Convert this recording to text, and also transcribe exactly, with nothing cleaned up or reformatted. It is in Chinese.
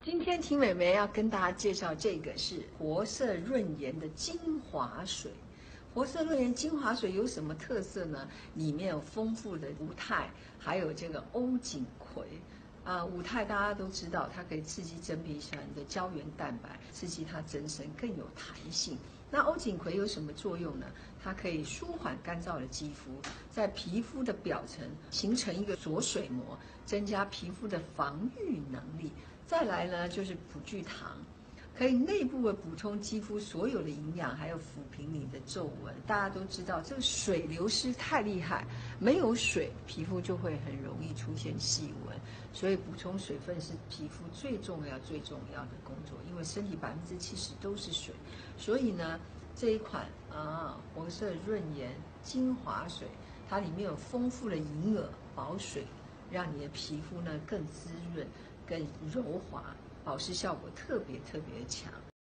今天婷美眉要跟大家介绍这个是活色润颜的精华水。活色润颜精华水有什么特色呢？里面有丰富的五肽，还有这个欧锦葵。啊、呃，五肽大家都知道，它可以刺激真皮层的胶原蛋白，刺激它增生更有弹性。那欧锦葵有什么作用呢？它可以舒缓干燥的肌肤，在皮肤的表层形成一个锁水膜，增加皮肤的防御能力。再来呢，就是葡聚糖，可以内部的补充肌肤所有的营养，还有抚平你的皱纹。大家都知道，这个水流失太厉害，没有水，皮肤就会很容易出现细纹。所以补充水分是皮肤最重要、最重要的工作，因为身体百分之七十都是水。所以呢，这一款啊活色润颜精华水，它里面有丰富的银耳保水，让你的皮肤呢更滋润、更柔滑，保湿效果特别特别强。